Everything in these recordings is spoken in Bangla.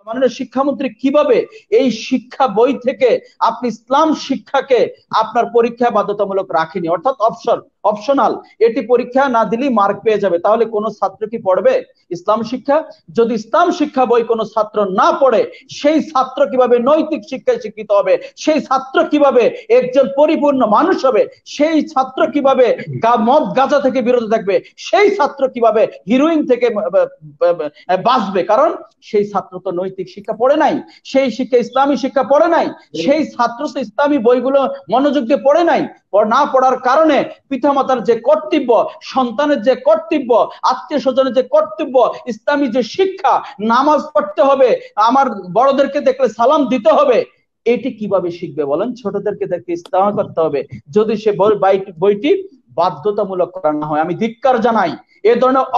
মাননীয় শিক্ষামন্ত্রী কিভাবে এই শিক্ষা বই থেকে আপনি ইসলাম শিক্ষাকে আপনার পরীক্ষা বাধ্যতামূলক রাখেনি, অর্থাৎ অপশনাল, এটি পরীক্ষা না দিলেই মার্ক পেয়ে যাবে, তাহলে কোনো ছাত্র কি পড়বে ইসলাম শিক্ষা? যদি ইসলাম শিক্ষা বই কোনো ছাত্র না পড়ে, সেই ছাত্র কিভাবে নৈতিক শিক্ষায় শিক্ষিত হবে? সেই ছাত্র কিভাবে একজন পরিপূর্ণ মানুষ হবে? সেই ছাত্র কিভাবে মদ গাঁজা থেকে বিরত থাকবে? সেই ছাত্র কিভাবে হিরোইন থেকে বাঁচবে? কারণ সেই ছাত্র তো নৈতিক শিক্ষা পড়ে নাই, সেই শিক্ষা ইসলামী শিক্ষা পড়ে নাই, সেই ছাত্র তো ইসলামী বইগুলো মনোযোগ দিয়ে পড়ে নাই। না পড়ার কারণে পিতামাতার যে কর্তব্য, সন্তানের যে কর্তব্য, আত্মীয় স্বজনের যে কর্তব্য, ইসলামী যে শিক্ষা, নামাজ পড়তে হবে, আমার বড়দেরকে দেখলে সালাম দিতে হবে, এটি কিভাবে শিখবে বলেন? ছোটদেরকে দেখে ইসলাম করতে হবে যদি সে বইটি বাধ্যতামূলক করা না হয়। আমি ধিক্কার জানাই এ ধরনের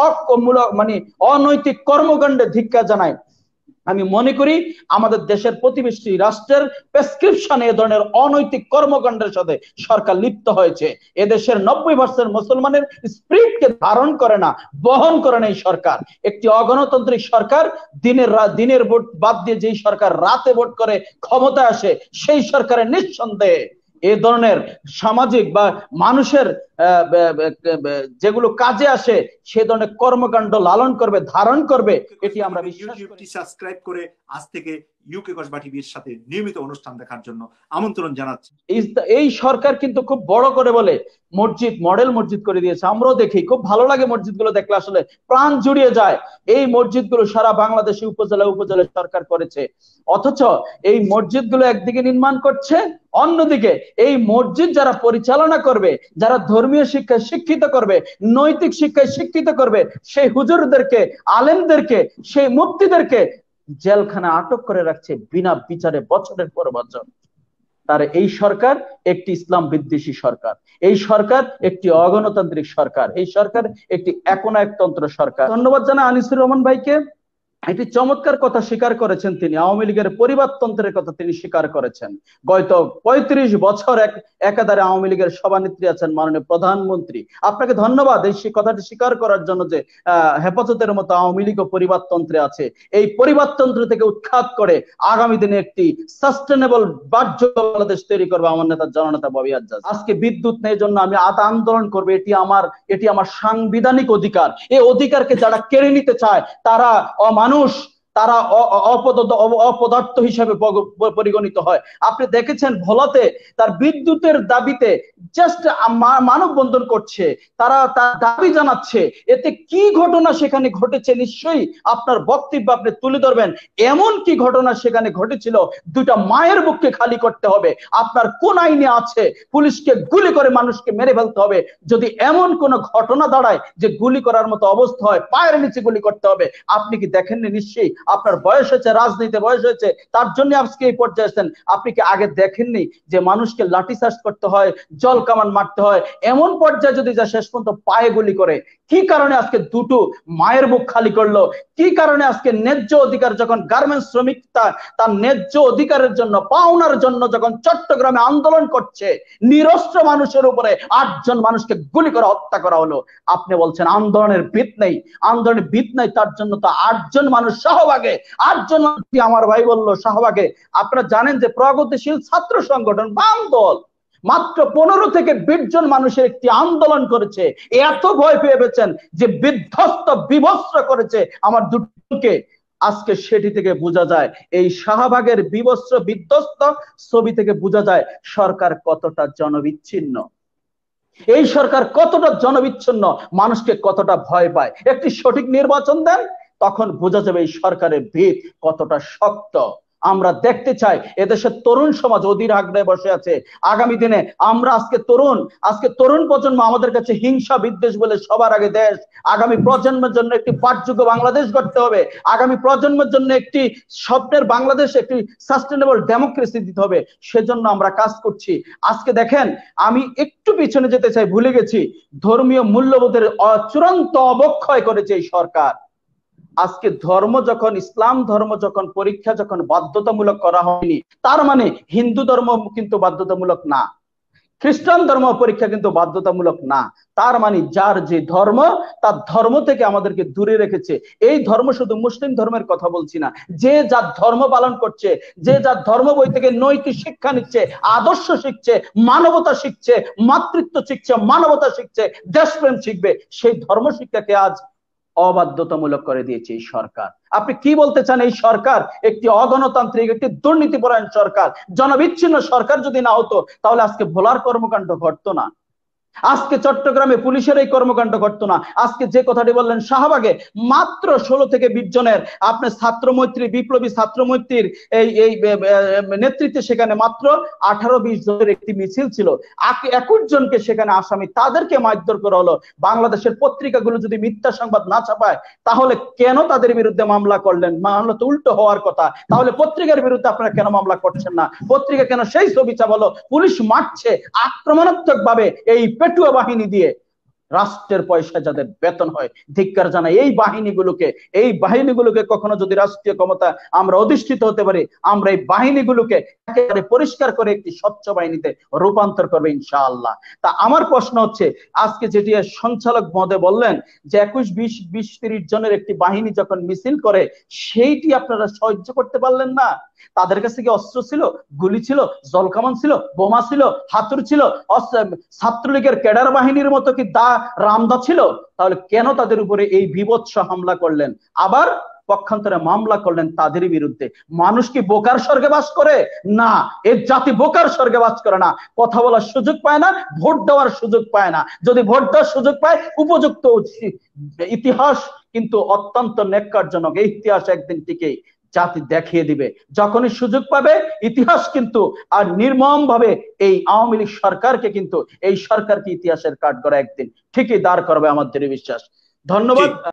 অনৈতিক কর্মকাণ্ডে ধিক্কার জানাই। আমি মনে করি আমাদের দেশের প্রতিবেশী রাষ্ট্রের প্রেসক্রিপশনে এ ধরনের অনৈতিক কর্মকাণ্ডের সাথে সরকার লিপ্ত হয়েছে। এদেশের 90% মুসলমানের স্পিরিটকে ধারণ করে না, বহন করে না এই সরকার। একটি অগণতান্ত্রিক সরকার, দিনের ভোট বাদ দিয়ে যেই সরকার রাতে ভোট করে ক্ষমতায় আসে, সেই সরকারের নিঃসন্দেহে এ ধরনের সামাজিক বা মানুষের যেগুলো কাজে আসে সে ধরনের কর্মকাণ্ড লালন করবে, ধারণ করবে, এটি আমরা বিশ্বাস করি। সাবস্ক্রাইব করে আজ থেকে ইউকে কসবা টিভির সাথে নিয়মিত অনুষ্ঠান দেখার জন্য আমন্ত্রণ জানাচ্ছি। এই সরকার কিন্তু খুব বড় করে বলে মসজিদ, মডেল মসজিদ করে দিয়েছে। আমরাও দেখি, খুব ভালো লাগে মসজিদগুলো দেখলে, আসলে প্রাণ জুড়িয়ে যায়। এই মসজিদগুলো সারা বাংলাদেশে উপজেলায় সরকার করেছে, অথচ এই মসজিদগুলো একদিকে নির্মাণ করছে, অন্যদিকে এই মসজিদ যারা পরিচালনা করবে, যারা ধর্মীয় শিক্ষায় শিক্ষিত করবে, নৈতিক শিক্ষায় শিক্ষিত করবে, সেই হুজুরদেরকে, আলেমদেরকে, সেই মুফতিদেরকে জেলখানা আটক করে রাখছে বিনা বিচারে বছরের পর বছর। তার এই সরকার একটি ইসলাম বিদ্বেষী সরকার, এই সরকার একটি অগণতান্ত্রিক সরকার, এই সরকার একটি একনায়কতন্ত্র সরকার। ধন্যবাদ জানাই আনিসুর রহমান ভাইকে। একটি চমৎকার কথা স্বীকার করেছেন তিনি, আওয়ামী লীগের পরিবারতন্ত্রের কথা তিনি স্বীকার করেছেন। গত 35 বছর একাধারে আওয়ামী লীগের সভানেত্রী আছেন মাননীয় প্রধানমন্ত্রী। আপনাকে ধন্যবাদ এই কথাটি স্বীকার করার জন্য, যে হেফাজতের মতো আওয়ামী লীগ পরিবারতন্ত্রে আছে। এই পরিবারতন্ত্র থেকে উৎখাত করে আগামী দিনে একটি সাস্টেনেবল বাহ্য বাংলাদেশ তৈরি করবে আমার নেতা জননেতা ববি আজ্জাজ। আজকে বিদ্যুৎ নেই জন্য আমি আন্দোলন করবো, এটি আমার সাংবিধানিক অধিকার। এই অধিকারকে যারা কেড়ে নিতে চায় তারা মানুষ, তারা অপদার্থ হিসেবে পরিগণিত হয়। আপনি দেখেছেন ভোলাতে তার বিদ্যুতের দাবিতে জাস্ট মানববন্ধন করছে, তারা তার দাবি জানাচ্ছে। এতে কি ঘটনা সেখানে ঘটেছে নিশ্চয়ই আপনার বক্তব্য আপনি তুলে ধরবেন। এমন কি ঘটনা সেখানে ঘটেছিল? দুইটা মায়ের বুককে খালি করতে হবে। আপনার কোন আইনে আছে পুলিশকে গুলি করে মানুষকে মেরে ফেলতে হবে? যদি এমন কোন ঘটনা দাঁড়ায় যে গুলি করার মতো অবস্থা হয়, পায়ের নিচে গুলি করতে হবে। আপনি কি দেখেননি? নিশ্চয়ই আপনার বয়স হয়েছে, রাজনীতিতে বয়স হয়েছে, তার জন্য আজকে এই পর্যায়ে আসছেন। আপনি কি আগে দেখেননি যে মানুষকে লাঠিচার্জ করতে হয়, জল কামান মারতে হয়? এমন পর্যায়ে যদি যা শেষ পর্যন্ত পায়ে গুলি করে, কি কারণে আজকে দুটো মায়ের বুক খালি করলো? কি কারণে আজকে ন্যায্য অধিকার, যখন গার্মেন্টস শ্রমিক তার ন্যায্য অধিকারের জন্য, পাওনার জন্য যখন চট্টগ্রামে আন্দোলন করছে, নিরস্ত্র মানুষের উপরে 8 জন মানুষকে গুলি করে হত্যা করা হলো। আপনি বলছেন আন্দোলনের ভিত নেই, আন্দোলনের ভিত নাই, তার জন্য তো 8 জন মানুষ শাহবাগে, 8 জন আমার ভাই বললো শাহবাগে। আপনারা জানেন যে প্রগতিশীল ছাত্র সংগঠন বাম দল মাত্র 15 থেকে 20 জন মানুষের একটি আন্দোলন করেছে, এত ভয় পেয়ে গেছেন যে বিধ্বস্ত বিভস্ত করেছে আমার দুটোকে। আজকে সেটি থেকে বোঝা যায়, এই শাহবাগের বিভস্ত বিধ্বস্ত ছবি থেকে বোঝা যায় সরকার কতটা জনবিচ্ছিন্ন, এই সরকার কতটা জনবিচ্ছিন্ন, মানুষকে কতটা ভয় পায়। একটি সঠিক নির্বাচন দেন, তখন বোঝা যাবে এই সরকারের ভিত কতটা শক্ত। আমরা দেখতে চাই এদেশের তরুণ সমাজ অধীর আগ্রহে বসে আছে। আগামী দিনে আমরা আজকে তরুণ প্রজন্ম আমাদের কাছে হিংসা বিদ্বেষ বলে সবার আগে দেশ, আগামী প্রজন্মের জন্য একটি পাঠযোগ্য বাংলাদেশ গড়তে হবে, আগামী প্রজন্মের জন্য একটি স্বপ্নের বাংলাদেশ, একটি সাস্টেনেবল ডেমোক্রেসি দিতে হবে। সেজন্য আমরা কাজ করছি। আজকে দেখেন, আমি একটু পিছনে যেতে চাই, ভুলে গেছি, ধর্মীয় মূল্যবোধের চূড়ান্ত অবক্ষয় করেছে এই সরকার। আজকে ইসলাম ধর্ম যখন পরীক্ষা যখন বাধ্যতামূলক করা হয়নি, তার মানে হিন্দু ধর্ম কিন্তু বাধ্যতামূলক না। খ্রিস্টান ধর্ম পরীক্ষা কিন্তু বাধ্যতামূলক না। তার মানে যার যে ধর্ম, তার ধর্ম থেকে আমাদেরকে দূরে রেখেছে। এই ধর্ম শুধু মুসলিম ধর্মের কথা বলছি না, যে যার ধর্ম পালন করছে, যে যার ধর্ম বই থেকে নৈতিক শিক্ষা নিচ্ছে, আদর্শ শিখছে, মানবতা শিখছে, মাতৃত্ব শিখছে, মানবতা শিখছে, দেশপ্রেম শিখবে, সেই ধর্ম শিক্ষাকে আজ অবাধ্যতামূলক করে দিয়েছে এই সরকার। আপনি কি বলতে চান? এই সরকার একটি অগণতান্ত্রিক, একটি দুর্নীতিপরায়ণ সরকার, জনবিচ্ছিন্ন সরকার যদি না হতো তাহলে আজকে ভোলার কর্মকাণ্ড ঘটতো না, আজকে চট্টগ্রামে পুলিশের এই কর্মকাণ্ড ঘটতো না, আজকে যে কথাটি বললেন শাহবাগে মাত্র 16 থেকে 20 জনের আপনার ছাত্র মৈত্রী, বিপ্লবী ছাত্র মৈত্রীর এই নেতৃত্বে সেখানে মাত্র 18-20 জনের একটি মিছিল ছিল, 21 জনকে সেখানে আসামি, তাদেরকে মারধর করা হলো। বাংলাদেশের পত্রিকাগুলো যদি মিথ্যা সংবাদ না ছাপায় তাহলে কেন তাদের বিরুদ্ধে মামলা করলেন? মামলা তো উল্টো হওয়ার কথা। তাহলে পত্রিকার বিরুদ্ধে আপনারা কেন মামলা করছেন না? পত্রিকা কেন সেই ছবি ছাপালো? পুলিশ মারছে আক্রমণাত্মক ভাবে এই পেটুয়া বাহিনী দিয়ে, রাষ্ট্রের পয়সা যাদের বেতন হয়। ধিক্কার জানাই এই বাহিনীগুলোকে কখনো যদি রাষ্ট্রীয় ক্ষমতা আমরা অধিষ্ঠিত হতে পারি, আমরা এই বাহিনীগুলোকে একেবারে পরিষ্কার করে একটি স্বচ্ছ বাহিনীতে রূপান্তর করবে ইনশাআল্লাহ। তা আমার প্রশ্ন হচ্ছে, আজকে যেটি সঞ্চালক মহোদয় বললেন যে 21-20-30 জনের একটি বাহিনী যখন মিছিল করে, সেইটি আপনারা সহ্য করতে পারলেন না? তাদের কাছে কি অস্ত্র ছিল, গুলি ছিল, জলকামান ছিল, বোমা ছিল, হাতুড়ি ছিল, ছাত্রলীগের ক্যাডার বাহিনীর মতো কি রামদা ছিল? তাহলে কেন তাদের উপরে এই বীভৎস হামলা করলেন? আবার পক্ষান্তরে মামলা করলেন তাদের বিরুদ্ধে। মানুষ কি বোকার স্বর্গে বাস করে? না, এই জাতি বোকার স্বর্গে বাস করে না। কথা বলার সুযোগ পায় না, ভোট দেওয়ার সুযোগ পায় না। যদি ভোট দেওয়ার সুযোগ পায়, উপযুক্ত ইতিহাস কিন্তু অত্যন্ত ন্যাক্কারজনক, এই ইতিহাস একদিন টিকে জাতি দেখিয়ে দিবে। যখনই সুযোগ পাবে ইতিহাস কিন্তু আর নির্মম ভাবে এই আওয়ামী লীগ সরকারকে কিন্তু, এই সরকারকে ইতিহাসের কাঠগড়ায় একদিন ঠিকই দাঁড় করবে, আমার দৃঢ় বিশ্বাস। ধন্যবাদ।